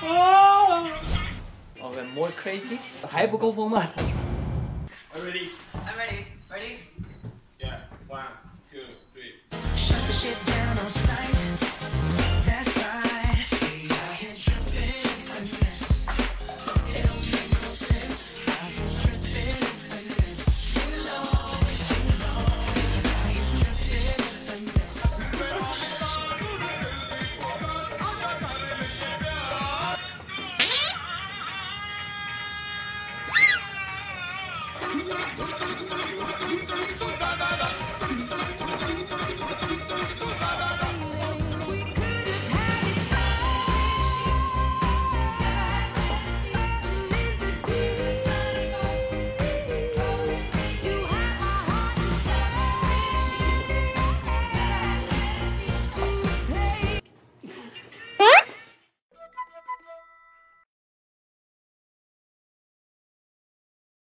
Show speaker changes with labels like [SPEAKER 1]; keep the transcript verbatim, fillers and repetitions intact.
[SPEAKER 1] OK, more crazy， 还不够疯吗？
[SPEAKER 2] I'm ready.
[SPEAKER 3] I'm ready. Ready?
[SPEAKER 2] Yeah. One, two, three.
[SPEAKER 4] Shut the shit down on sight.